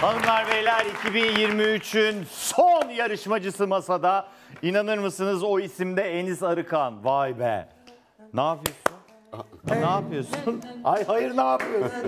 Hanımlar beyler 2023'ün son yarışmacısı masada. İnanır mısınız o isimde Enis Arıkan. Vay be. Ne yapıyorsun? Ne yapıyorsun? Ay hayır ne yapıyorsun?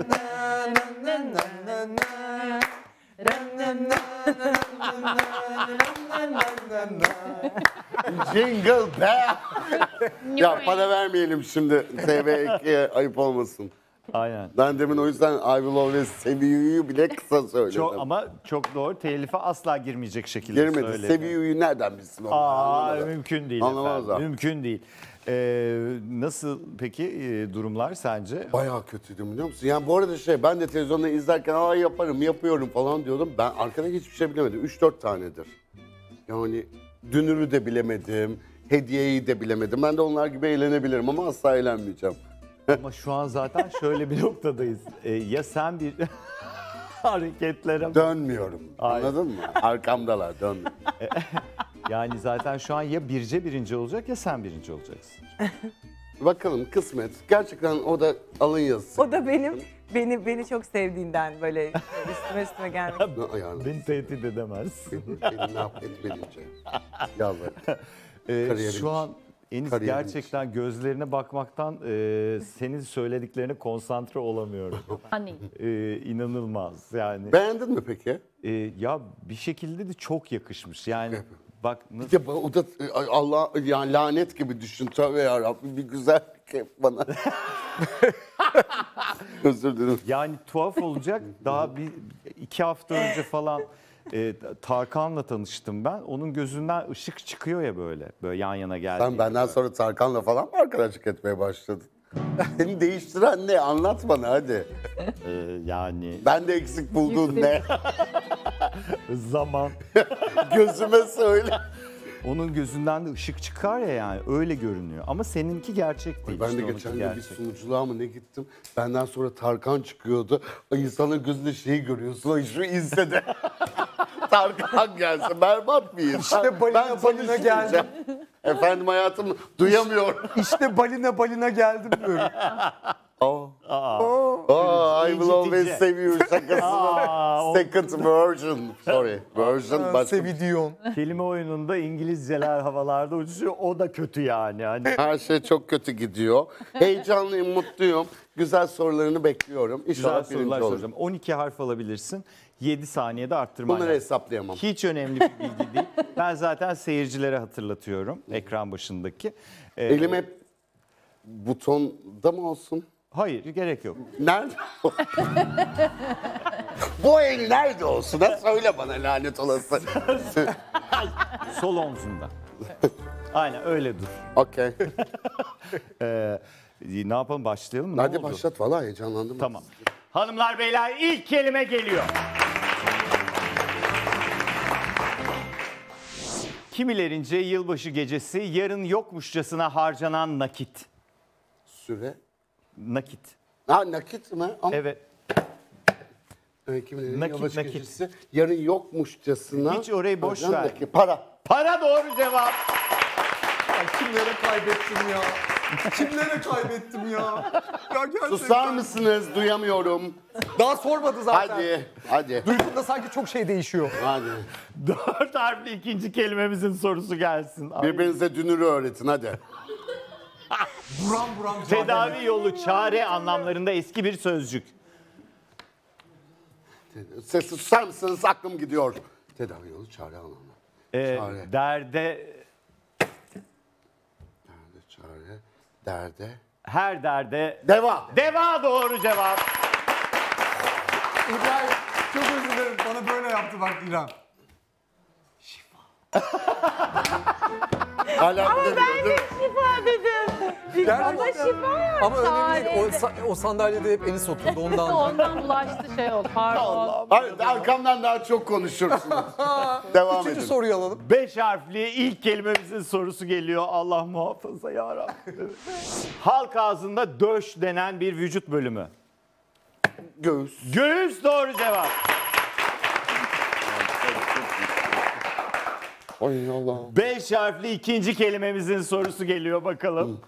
Jingle bell. Ya para vermeyelim şimdi TV2'ye ayıp olmasın. Aynen. Ben demin o yüzden I Will Always Save You'yu bile kısa söyledim. Ama çok doğru. Telife asla girmeyecek şekilde Girmedi. söyledi. Save You'yu nereden bilsin onu? Mümkün değil Anlamazlar. efendim. Mümkün değil. Nasıl peki durumlar sence? Bayağı kötüydüm biliyor musun? Yani bu arada ben de televizyonda izlerken yapıyorum falan diyordum. Ben arkada hiçbir şey bilemedim. 3-4 tanedir. Yani dünürü de bilemedim, hediyeyi de bilemedim. Ben de onlar gibi eğlenebilirim ama asla eğlenmeyeceğim. Ama şu an zaten şöyle bir noktadayız. Ya sen bir hareketlere... Dönmüyorum. Hayır. Anladın mı? Arkamdalar, dönmüyorum. Yani zaten şu an ya Birce birinci olacak ya sen birinci olacaksın. Bakalım kısmet. Gerçekten o da alın yazısı. O da beni çok sevdiğinden böyle üstüme gelmiş. Beni tehdit edemezsin. Beni ne yap etmedince. Yalvarırım. Şu an Enis Kariyerim gerçekten gözlerine bakmaktan senin söylediklerine konsantre olamıyorum. Hani? İnanılmaz yani. Beğendin mi peki? Ya bir şekilde de çok yakışmış yani. Bak nasıl... Ya o da Allah yani lanet gibi düşün. Tövbe yarabbim bir güzellik hep bana. Özür dilerim. Yani tuhaf olacak. Daha 2 hafta önce falan Tarkan'la tanıştım ben. Onun gözünden ışık çıkıyor ya böyle. Böyle yan yana geldi. Sen benden sonra Tarkan'la falan mı arkadaşlık etmeye başladın? Seni değiştiren ne? Anlat bana hadi. Yani... Ben de eksik bulduğun ne? Zaman. Gözüme söyle. Onun gözünden de ışık çıkar ya yani öyle görünüyor. Ama seninki gerçek değil. Ben de işte geçen onunki gün bir sunuculuğa mı ne gittim. Benden sonra Tarkan çıkıyordu. İnsanın gözünde şeyi görüyorsun. O şu izledi. Tarkan gelse berbat mıyım? İşte balina geldim. Efendim hayatım duyamıyorum. İşte balina geldim diyorum. I will always save you şakasının second version. Sorry. Version başka. Sevidiyon. Kelime oyununda İngilizceler havalarda uçuşuyor. O da kötü yani. Hani... Her şey çok kötü gidiyor. Heyecanlıyım, mutluyum. Güzel sorularını bekliyorum. Güzel İnşallah sorular birinci olurum. soracağım. 12 harf alabilirsin. 7 saniyede arttırman Bunları lazım. hesaplayamam. Hiç önemli bir bilgi değil. Ben zaten seyircilere hatırlatıyorum ekran başındaki. Elim hep butonda mı olsun? Hayır gerek yok. Nerede? Bu el nerede olsun? Ha? Söyle bana lanet olası. Sol omzunda. Aynen öyle dur. Okey. Ne yapalım başlayalım mı? Ne Hadi oldu? başlat. Valla heyecanlandım. Tamam. Hanımlar beyler ilk kelime geliyor. Kimilerince yılbaşı gecesi yarın yokmuşçasına harcanan nakit. Süre. Nakit. Ha nakit mi? Ama Evet. kimin Nakit, yılbaşı nakit. gecesi yarın yokmuşçasına. Hiç orayı boş harcanan ver. nakit. Para. Para doğru cevap. Kimlere kaybettim ya? Kimlere kaybettim ya? Ya gerçekten. Susar mısınız? Duyamıyorum. Daha sormadı zaten. Hadi. Duyduğumda sanki çok şey değişiyor. Hadi. 4 harfli ikinci kelimemizin sorusu gelsin. Ay. Birbirinize dünürü öğretin hadi. Buram buram. Tedavi yolu, çare anlamlarında eski bir sözcük. Sessiz susar mısınız? Aklım gidiyor. Tedavi yolu çare anlamı. Çare. Derde, Çare. Derde. her derde. Deva. Deva doğru cevap. İbrahim çok özür dilerim. Bana böyle yaptı bak İrem. Hala Ama ben de şifa dedim. Ama şifa ya. Ama önemli değil. O sandalyede hep Enis oturdu ondan. Ondan bulaştı şey oldu. Pardon. Hayır, arkamdan daha çok konuşursunuz. Devam Üçüncü edin. soruyu alalım. 5 harfli ilk kelimemizin sorusu geliyor. Allah muhafaza yarabbim. Halk ağzında döş denen bir vücut bölümü. Göğüs. Göğüs doğru cevap. Ay Allah. 5 harfli ikinci kelimemizin sorusu geliyor bakalım.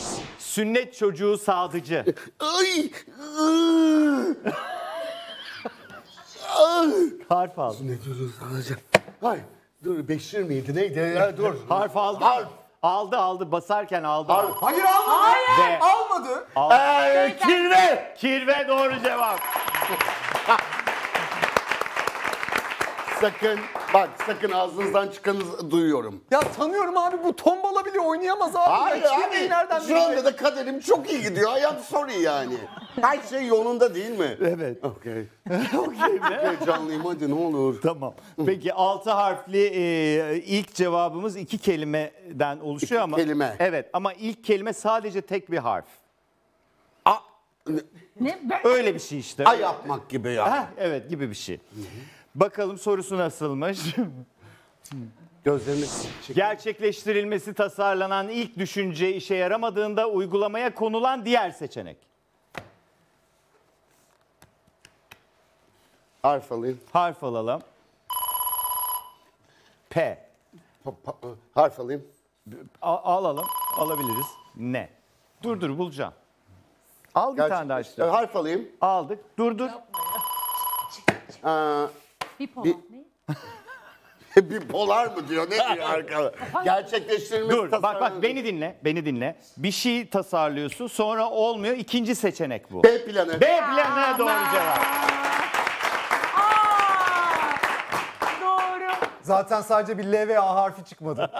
Sünnet çocuğu sadıcı. Ay. Harf aldı. Ne diyorsun sadece? Hayır. Dur Beşir miydi neydi? Ya, dur. Harf aldı. Harf. Aldı. Basarken aldı. Harf. Hayır almadı. Ve- Almadı. Kirve. Kirve doğru cevap. Sakın ağzınızdan çıkanı duyuyorum. Ya tanıyorum abi, bu tombala bile oynayamaz abi. Hayır Ya, abi. Kirve'yi nereden Şu anda bilecek? da kaderim çok iyi gidiyor. I am sorry yani. Her şey yolunda değil mi? Evet. Okey. Okey mi? Heyecanlıyım hadi ne olur. Tamam. Peki 6 harfli ilk cevabımız 2 kelimeden oluşuyor ama. kelime. Evet ama ilk kelime sadece tek bir harf. Ne? Öyle bir şey işte. Ay yapmak gibi ya. Heh, evet gibi bir şey. Bakalım sorusu nasılmış? Gözlerini çek. Gerçekleştirilmesi tasarlanan ilk düşünce işe yaramadığında uygulamaya konulan diğer seçenek. Harf alayım. Harf alalım. P. Harf alayım. Alalım. Alabiliriz. Ne? Dur bulacağım. Al bir tane daha işte. Harf alayım. Aldık. Dur. Bipolar. Bipolar mı diyor? Ne diyor arkadaş? Gerçekleştirilmesi Dur. Bak beni dinle. Bir şey tasarlıyorsun sonra olmuyor. İkinci seçenek bu. B planı. B planı doğru cevap. Doğru. Zaten sadece bir L ve A harfi çıkmadı.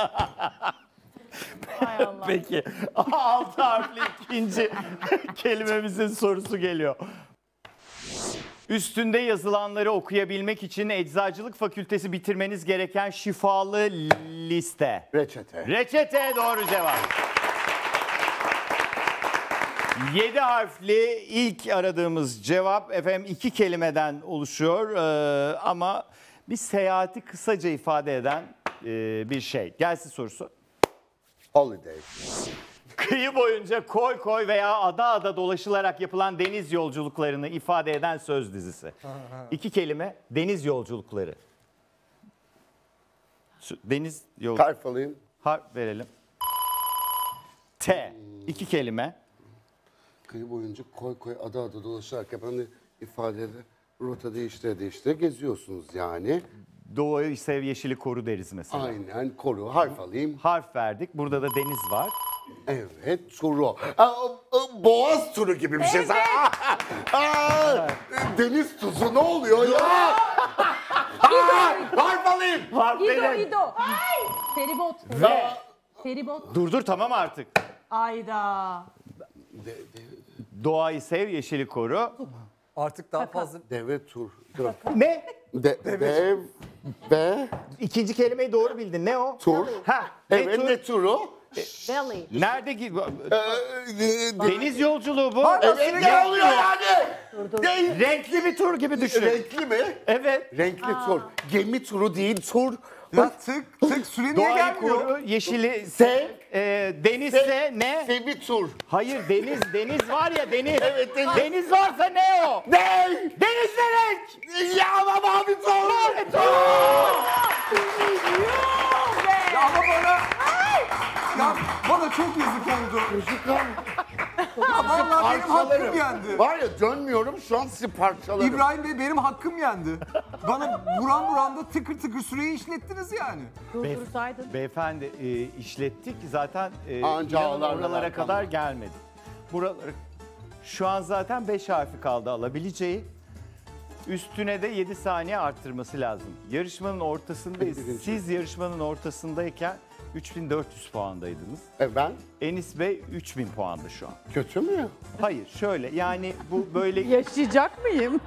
Hay Allah. Peki. 6 harfli ikinci kelimemizin sorusu geliyor. Üstünde yazılanları okuyabilmek için Eczacılık Fakültesi bitirmeniz gereken şifalı liste. Reçete. Reçete doğru cevap. 7 harfli ilk aradığımız cevap efendim 2 kelimeden oluşuyor ama bir seyahati kısaca ifade eden bir şey. Gelsin sorusu. Holiday. Kıyı boyunca koy veya ada dolaşılarak yapılan deniz yolculuklarını ifade eden söz dizisi. 2 kelime deniz yolculukları. Deniz yol. Harf alayım. Harf verelim. T. 2 kelime. Kıyı boyunca koy ada dolaşarak yapan ifadede rota değiştire geziyorsunuz yani. Doğayı sev yeşili koru deriz mesela. Aynen koru. Harf alayım. Harf verdik. Burada da deniz var. Evet turu. Boğaz turu gibi bir şey. Deniz tuzu ne oluyor ya? Harf alayım. Harf verelim. İdo. Feribot. Ve Feribot. dur tamam artık. Ayda. Doğayı sev yeşili koru. Artık daha fazla... Deve tur. Dur. Ne? Deve İkinci kelimeyi doğru bildin. Ne o? tur. Ha. Ne Evet tur? ne turu? Valley. Nerede deniz yolculuğu bu. Evet ne oluyor yani? Renkli bir tur gibi düşün. Renkli mi? Evet. Renkli tur. Gemi turu değil tur. Ya tık süre niye Doğayı gelmiyor? koru, yeşili Sev. denizse ne? Sevi tur. Hayır deniz var ya deniz. Evet, deniz. Deniz varsa ne o? Ne? Deniz ne renk? Ya ama mavi tur. Ya ama bana çok yazık oldu. Ya vallahi benim hakkım yendi. Var ya dönmüyorum şu an sizi parçalarım. İbrahim Bey benim hakkım yendi. Bana buran da tıkır süreyi işlettiniz yani. Durdursaydın. Beyefendi işlettik zaten Anca inanın ağlarlar oralara arkamda. kadar gelmedi. Buraları şu an zaten 5 harfi kaldı alabileceği. Üstüne de 7 saniye arttırması lazım. Yarışmanın ortasındayız. Siz yarışmanın ortasındayken 3400 puandaydınız. Ben Enis Bey 3000 puanda şu an. kötü mü? Hayır şöyle yani bu böyle Yaşayacak mıyım?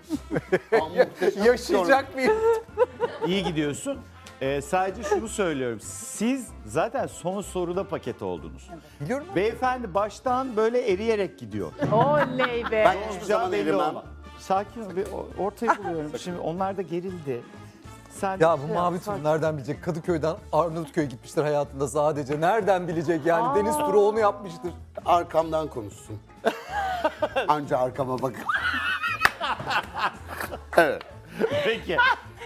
Yaşayacak mıyım? iyi gidiyorsun. Sadece şunu söylüyorum. Siz zaten son soruda paket oldunuz. Biliyorum. Beyefendi baştan böyle eriyerek gidiyor. Oley be. Ben hiçbir zaman belli erimem. olmaz. Sakin ol. Bir ortayı buluyorum. Şimdi onlar da gerildi. Sen Ya bu şey mavi yap, tur nereden bilecek? Kadıköy'den Arnavutköy'e gitmiştir hayatında sadece. Nereden bilecek yani? Deniz turu onu yapmıştır. Arkamdan konuşsun. Anca arkama bak. Evet. Peki.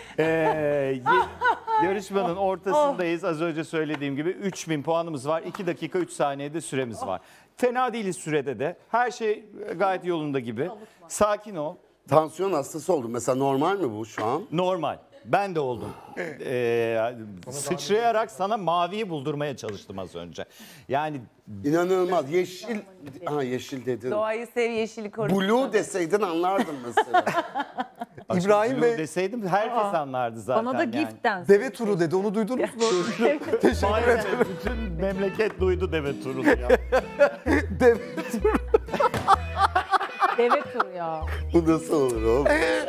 Yarışmanın ortasındayız. Az önce söylediğim gibi 3000 puanımız var. 2 dakika 3 saniyede süremiz var. Fena değiliz sürede de. Her şey gayet yolunda gibi. Sakin ol. Tansiyon hastası oldum. Mesela normal mi bu şu an? Normal. Ben de oldum. Sıçrayarak sana maviyi buldurmaya çalıştım az önce. Yani İnanılmaz. Yeşil. Ha yeşil dedin. Doğayı sev, yeşili koru. Blue deseydin anlardım mesela. İbrahim blue Bey deseydim herkes anlardı zaten. Bana da yani. gift dance. deve turu dedi. Onu duydunuz mu? Maalesef bütün memleket duydu deve turunu ya. Deve turu. Deve turu ya. Bu nasıl olur oğlum?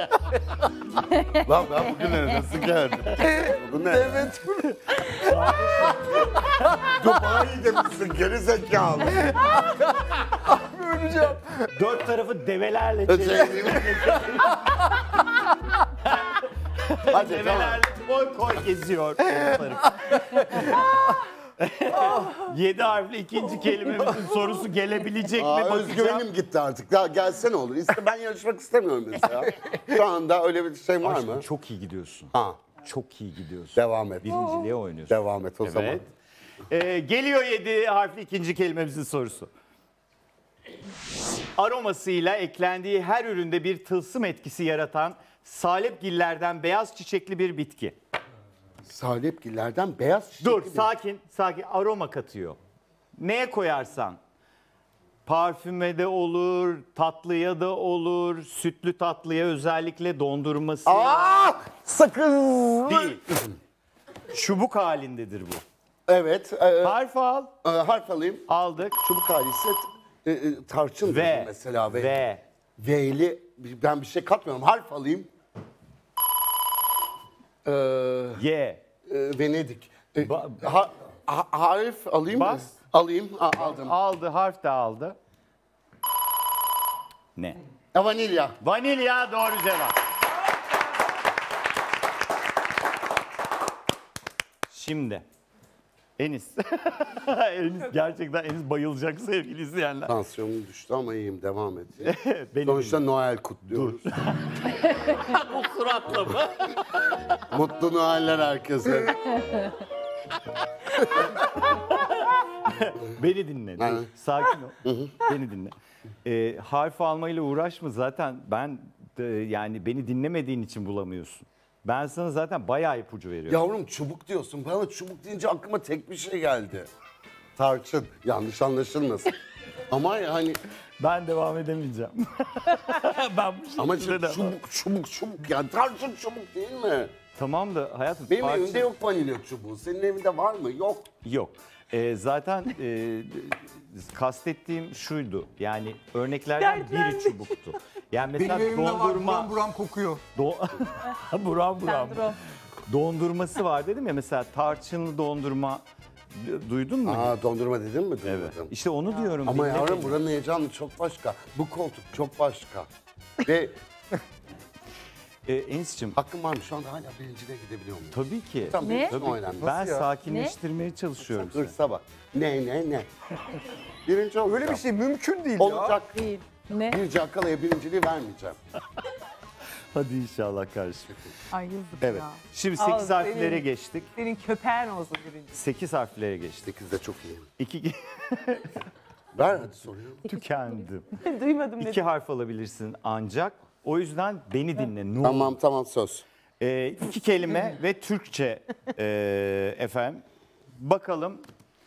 Lan ben bugünlere nasıl geldim? Bu ne? Deve turu. Dubai'de misin gerizekalı? Öleceğim. Dört tarafı develerle çevrili. Hadi tamam. Develerle koy koy geziyor. 7 harfli ikinci kelimemizin sorusu gelebilecek mi? Bakacağım. Özgüvenim gitti artık. Ya gelsene olur. Ben yarışmak istemiyorum mesela. Şu anda öyle bir şey var mı? Çok iyi gidiyorsun. Ha, Çok iyi gidiyorsun. devam et. Birinciliğe oynuyorsun. Devam et o zaman. Evet. Geliyor 7 harfli ikinci kelimemizin sorusu. Aromasıyla eklendiği her üründe bir tılsım etkisi yaratan salepgillerden beyaz çiçekli bir bitki. Salepgillerden beyaz çiçekli Dur bir- sakin sakin aroma katıyor. Neye koyarsan parfüme de olur, tatlıya da olur, sütlü tatlıya özellikle dondurması Sakın. değil. Çubuk halindedir bu. Evet. Harf al. Harf alayım. Aldık. Çubuk halisi tarçın Ve. dedim mesela. Ve. V'li ben bir şey katmıyorum. Harf alayım. Ye. Venedik. Ba- Harf alayım mı? Bas. Alayım. Aldım. Aldı. Harf de aldı. Ne? Vanilya. Vanilya doğru cevap. Şimdi. Enis. Gerçekten Enis bayılacak sevgili izleyenler. Tansiyonum düştü ama iyiyim. Devam et. Benim Sonuçta Noel kutluyoruz. bu suratla mı? Mutlu Noeller herkese. Beni dinle. Dur, sakin ol. Beni dinle. Harf almayla uğraşma zaten. Yani beni dinlemediğin için bulamıyorsun. Ben sana zaten bayağı ipucu veriyorum. Yavrum çubuk diyorsun. Bana çubuk deyince aklıma tek bir şey geldi. Tarçın. Yanlış anlaşılmasın. Ama yani Ben devam edemeyeceğim. Ben bu ama şekilde şimdi devam- çubuk yani tarçın çubuk değil mi? Tamam da hayatım. Benim tarçın- evimde yok vanilya çubuğu. Senin evinde var mı? Yok. Yok. Zaten kastettiğim şuydu. Yani örneklerden biri çubuktu. Yani mesela Benim evimde var. dondurma... Buram buram kokuyor. buram buram. Sendrom. Dondurması var dedim ya mesela tarçınlı dondurma duydun mu? Aa dondurma dedin mi? Evet. Duymadım. İşte onu diyorum. Ama dinle yavrum beni. buranın heyecanı çok başka. Bu koltuk çok başka. Ve Enis'cim hakkım var mı? Şu anda hala birinciliğe gidebiliyor muyum? tabii ki. Tamam, Ne? benim için o önemli. Ben Nasıl ya? sakinleştirmeye çalışıyorum seni. Hırsa bak. Ne? Birinci olacağım. Öyle bir şey mümkün değil ya. olacak. Değil. Ne? Bir Cakkala'ya birinciliği vermeyeceğim. Hadi inşallah kardeşim. Ay yazık Evet. ya. Şimdi Al 8 harflere senin. geçtik. Senin köpeğin olsun birinci. 8 harflere geçtik. 8'de çok iyi. 2 Ver hadi soruyu. tükendim. Duymadım 2 dedim. harf alabilirsin ancak o yüzden beni dinle. Ne olur. Tamam söz. 2 kelime ve Türkçe efendim. Bakalım.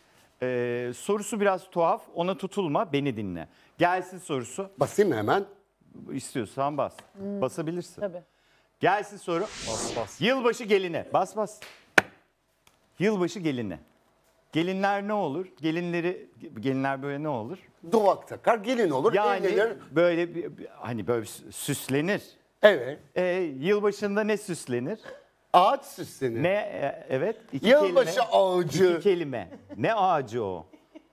Sorusu biraz tuhaf. Ona tutulma. Beni dinle. Gelsin sorusu. Basayım mı hemen? İstiyorsan bas. Basabilirsin. Tabii. Gelsin soru. Bas. Yılbaşı geline. Bas. Yılbaşı geline. Gelinler ne olur? Gelinler böyle ne olur? Duvak takar, gelin olur, Yani evlenir. böyle hani böyle süslenir. Evet. Yılbaşında ne süslenir? Ağaç süslenir. Ne? Evet. Yılbaşı kelime. ağacı. 2 kelime. Ne ağacı o?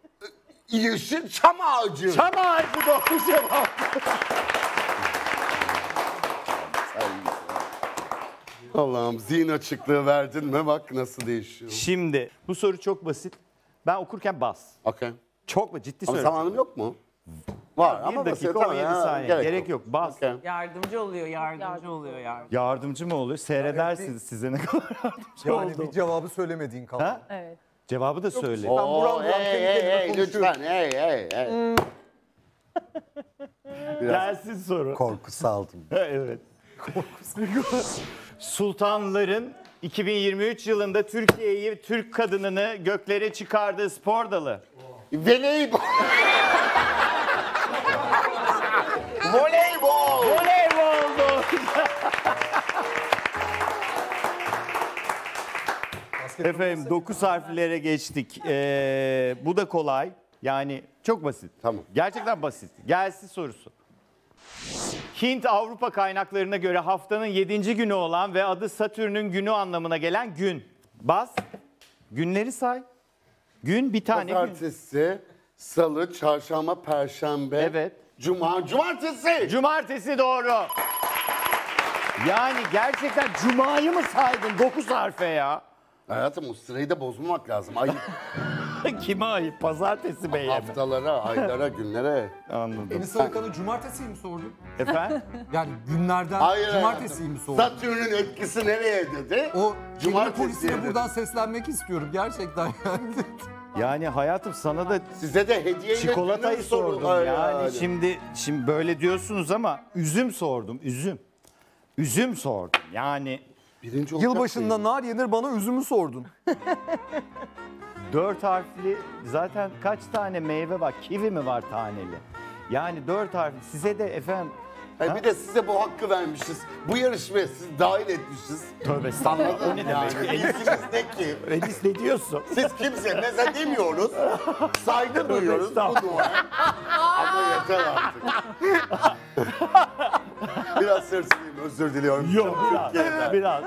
Yeşil çam ağacı. Çam ağacı doğru cevap. Allah'ım zihin açıklığı verdin mi? Bak nasıl değişiyor. Şimdi bu soru çok basit. Ben okurken bas. Okey. Çok ciddi Ama söylüyorum. zamanım yok mu? Var Bir ama dakika basit, 17 tamam ya, saniye. Gerek yok. Bas. Okey. Yardımcı oluyor, yardımcı oluyor. Yardımcı mı oluyor? Seyredersiniz size ne kadar yardımcı Yani oldu. bir cevabı söylemediğin kaldı. Ha? Evet. Cevabı da söyle. Ben buram buram kendi kendime Hey, konuşuyorum. lütfen hey. Gelsin soru. Korku saldım. Evet. Sultanların 2023 yılında Türkiye'yi, Türk kadınını göklere çıkardığı spor dalı. Voleybol. Voleybol. Voleyboldu. Efendim 9 harflere geçtik. Bu da kolay. Yani çok basit. Tamam. Gerçekten basit. Gelsin sorusu. Hint Avrupa kaynaklarına göre haftanın 7. günü olan ve adı Satürn'ün günü anlamına gelen gün. Bas. Günleri say. Gün bir tane gün. Pazartesi, salı, çarşamba, perşembe. Evet. Cuma, cumartesi. Cumartesi doğru. Yani gerçekten Cuma'yı mı saydın 9 harfe ya? Hayatım o sırayı da bozmamak lazım. Ayıp. Kime ayıp? Pazartesi beye mi? Haftalara, aylara, günlere. Anladım. Enis Arıkan'a cumartesiyi mi sordun? Efendim? Yani günlerden Hayır cumartesiyi mi hayatım. sordun? Satürn'ün etkisi nereye dedi? O Cumartesi cumartesi polisine dedi. buradan seslenmek istiyorum gerçekten yani. Yani hayatım sana da Size de hediye çikolatayı sordum yani. Şimdi böyle diyorsunuz ama üzüm sordum, üzüm. Üzüm sordum. Yani Birinci olacak Yılbaşında mıyım? nar yenir bana üzümü sordun. 4 harfli zaten kaç tane meyve var? Kivi mi var taneli? Yani 4 harfli. Size de efendim Hayır, bir de size bu hakkı vermişiz. Bu yarışmaya siz dahil etmişiz. tövbe estağfurullah. O ne demek? İlginiz ne ki? Enis ne diyorsun? Siz kimse meze demiyoruz. Saygı duyuyoruz. Bu estağfurullah. dua. Ama yeter artık. Biraz sırsınayım, özür diliyorum. Yok biraz.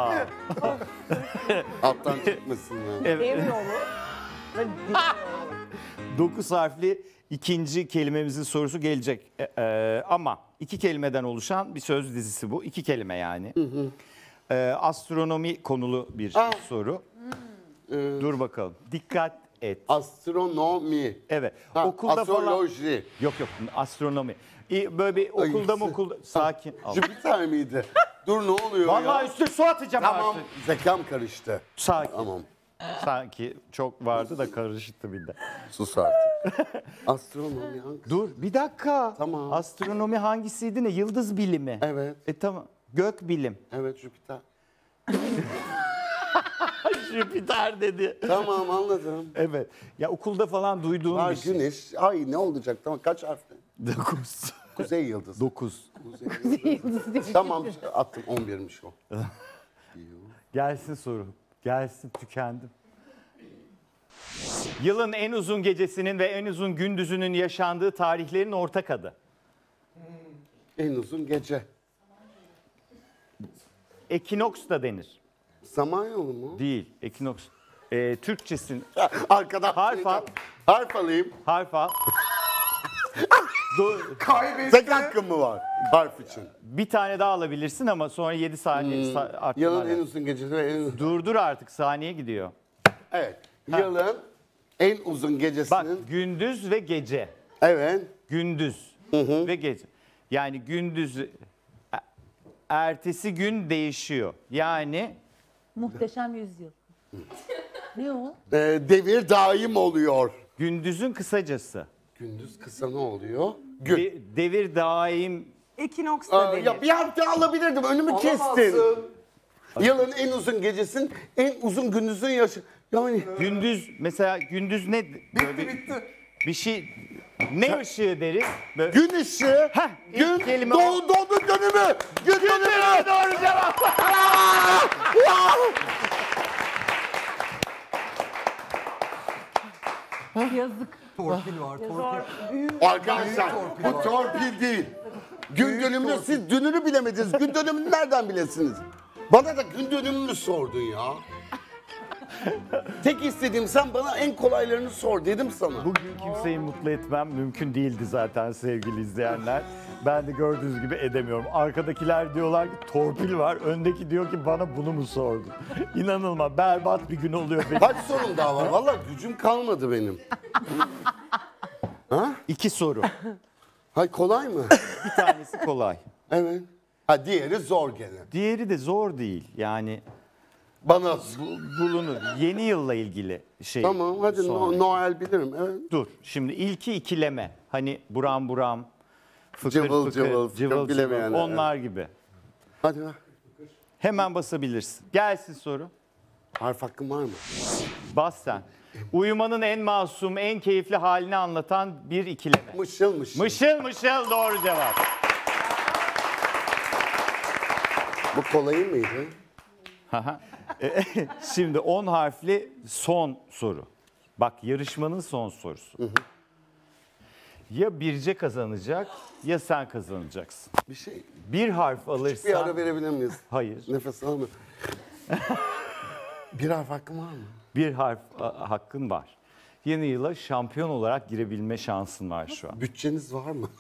Alttan çıkmasın ya. Evet. Ev yolu. ve dil yolu. 9 harfli ikinci kelimemizin sorusu gelecek. Ama 2 kelimeden oluşan bir söz dizisi bu. 2 kelime yani. Astronomi konulu bir soru. Dur bakalım. Dikkat et. Astronomi. Evet. Ha, Okulda falan. astroloji. Yok astronomi. Böyle bir okulda sakin. al. Jüpiter miydi? Dur ne oluyor Vallahi ya? üstüne su atacağım Tamam, artık. zekam karıştı. Sakin. Tamam, Sanki çok vardı da karıştı bir de. sus artık. Astronomi hangisi? Dur bir dakika. Tamam. Astronomi hangisiydi ne? Yıldız bilimi. Evet, Tamam. Gök bilim. evet Jüpiter. Jüpiter dedi. Tamam anladım. Evet. Ya okulda falan duyduğum Var bir şey. güneş. Ay ne olacak? Tamam kaç harfli? 9. Kuzey yıldızı. 9. Kuzey yıldızı. Tamam attım 11'miş o. Gelsin soru. Gelsin tükendim. Yılın en uzun gecesinin ve en uzun gündüzünün yaşandığı tarihlerin ortak adı. En uzun gece. Ekinoks da denir. Samanyolu mu? Değil. Ekinoks. Türkçesin. Arkadan Harf al. Harf alayım. Harf al. Tek hakkım mı var harf için? Bir tane daha alabilirsin ama sonra 7 saniye arttırma Yılın en var. uzun gecesi ve en... Durdur artık saniye gidiyor. Evet. Yılın en uzun Bak gecesinin... gündüz ve gece. Evet. Gündüz ve gece. Yani gündüz ertesi gün değişiyor. Yani Muhteşem Yüzyıl. Ne o? Devir daim oluyor. gündüzün kısacası. Gündüz kısa ne oluyor? Gün. Devir daim Ekinoks da denir. Ya bir harf daha alabilirdim. Önümü kestin. Yılın en uzun gecesin, en uzun gündüzün yaşı. Yani gündüz mesela gündüz ne? Bitti. Bir şey ne ışığı deriz? Böyle, gün ışığı, Heh, gün ilk kelime o. doğdu dönümü. Gün dönümü. Doğru cevap. Yazık. Torpil var, torpil. Arkadaşlar bu torpil değil. Gün dönümünü siz dününü bilemediniz. Gün dönümünü nereden bilesiniz? Bana da gün dönümünü sordun ya. Tek istediğim sen bana en kolaylarını sor dedim sana. Bugün kimseyi mutlu etmem mümkün değildi zaten sevgili izleyenler. Ben de gördüğünüz gibi edemiyorum. Arkadakiler diyorlar ki torpil var. Öndeki diyor ki bana bunu mu sordun? İnanılmaz berbat bir gün oluyor benim. Kaç sorum daha var? Vallahi gücüm kalmadı benim. 2 soru. Hay kolay mı? Bir tanesi kolay. Evet. Ha diğeri zor gene. Diğeri de zor değil. Yani Bana bulunur. Yeni yılla ilgili şey. tamam hadi sonra. Noel bilirim. Evet. Dur. Şimdi ilki ikileme. Hani buram buram Fıkır Cıvıl fıkır, cıvıl, çok bilemeyenler. Onlar gibi. Hadi bak. Hemen basabilirsin. Gelsin soru. Harf hakkın var mı? Bas sen. Uyumanın en masum, en keyifli halini anlatan bir ikileme. Mışıl mışıl. Mışıl mışıl doğru cevap. Bu kolayı mıydı? Şimdi 10 harfli son soru. Bak yarışmanın son sorusu. Ya Birce kazanacak ya sen kazanacaksın. Bir şey. Bir harf alırsan... Bir ara verebilir miyiz? Hayır. Nefes alma. Bir harf hakkım var mı? Bir harf hakkın var. Yeni yıla şampiyon olarak girebilme şansın var şu an. Bütçeniz var mı?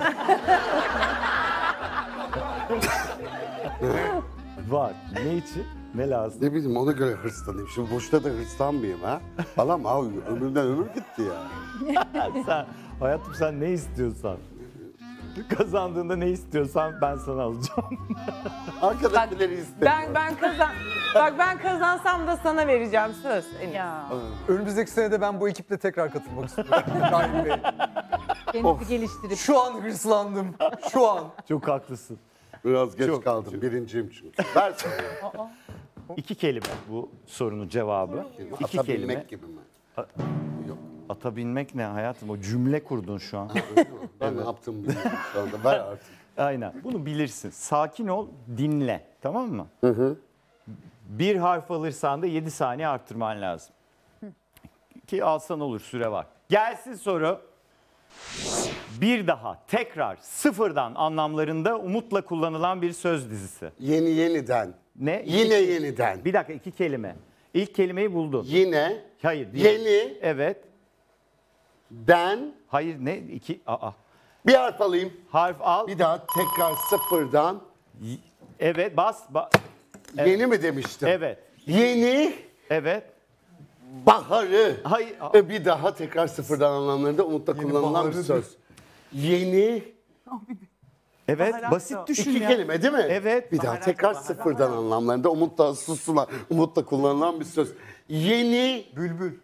Var. Ne için? Ne lazım? Ne bileyim ona göre hırslanayım. Şimdi boşta da hırslanmayayım ha. Balam abi ömürden ömür gitti ya. Sen, hayatım sen ne istiyorsan. Kazandığında ne istiyorsan ben sana alacağım. Arkadakileri istemiyorum. Ben kazansam da sana vereceğim söz. Enis. Ya. Önümüzdeki sene de ben bu ekiple tekrar katılmak istiyorum. Şahin Bey. Kendinizi geliştirip. Şu an hırslandım. Şu an. Çok haklısın. Biraz geç Çok- kaldım. Birinciyim çünkü. Ver sana. 2 kelime bu sorunun cevabı. 2 kelime. Atabilmek gibi mi? Yok. Atabilmek ne hayatım? O cümle kurdun şu an. Ben ne yaptım bilmiyorum şu anda. Ver artık. Aynen. Bunu bilirsin. Sakin ol, dinle. Tamam mı? Bir harf alırsan da 7 saniye arttırman lazım. Ki alsan olur, süre var. Gelsin soru. Bir daha, tekrar, sıfırdan anlamlarında umutla kullanılan bir söz dizisi. Yeni yeniden. Ne? Yine yeniden. Bir dakika, 2 kelime. İlk kelimeyi buldun. Yine. Hayır. Değil. Yeni. Evet. Den. Hayır ne? Bir harf alayım. Harf al. Bir daha tekrar sıfırdan. Evet, bas. Yeni mi demiştim? Evet. Yeni Evet. baharı. Hayır. Bir daha tekrar sıfırdan anlamlarında umutla kullanılan bir baharı. söz. Yeni Evet, Baharat basit o. düşün iki ya. kelime değil mi? Evet. Bir daha tekrar sıfırdan anlamlarında umutla kullanılan bir söz. Yeni Bülbül.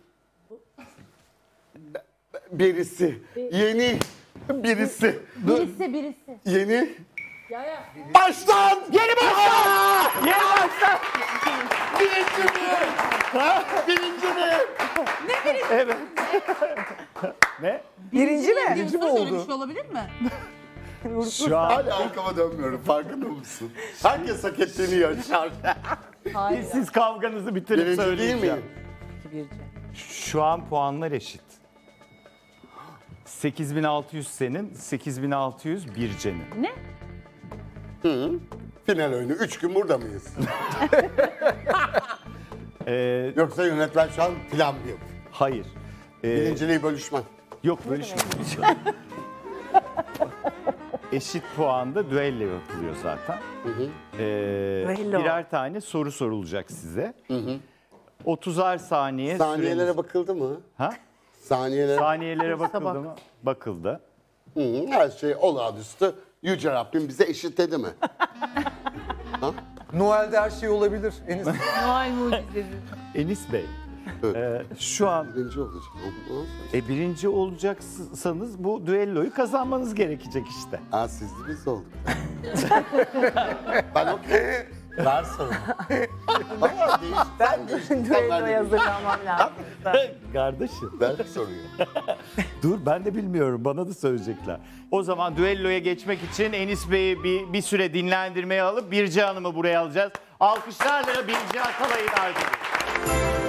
birisi. Yeni birisi. Birisi. Yeni Ya. baştan. Yeni baştan. Yeni başla. Birinci mi? Ha? Birinci mi? Evet. Ne? Birinci mi? Birinci mi oldu? Bir şey olabilir mi? Şu an Hala arkama dönmüyorum farkında mısın? Herkes hak ettiğini yaşar. Hayır. siz kavganızı bitirip Birinci değil söyleyeceğim. miyim? Şu an puanlar eşit. 8600 senin, 8600 Birce'nin. Ne? Final oyunu. 3 gün burada mıyız? Ee, Yoksa yönetmen şu an plan mı yapıyor? hayır. Birinciliği bölüşmen. Yok bölüşme. Eşit puanda düello yapılıyor zaten. Düello. Birer tane soru sorulacak size. 30'ar saniye Saniyelere süreniz- bakıldı mı? Ha? Saniyelere Saniyelere Kursa bakıldı bak. mı? Bakıldı. Her şey olağanüstü. Yüce Rabbim bize eşitledi mi? Noel'de her şey olabilir. Enis. Noel mucizesi. Enis Bey, şu an Birinci olacak. birinci olacaksanız bu düelloyu kazanmanız gerekecek işte. Siz de biz olduk. Ben okey. Ver sorumu. Valla değişik. Düelloya hazırlanmam lazım. Kardeşim. Ver soruyu. Dur ben de bilmiyorum bana da söyleyecekler. O zaman düelloya geçmek için Enis Bey'i bir süre dinlendirmeye alıp Birce Hanım'ı buraya alacağız. Alkışlarla Birce Atalay'ı davet ediyoruz.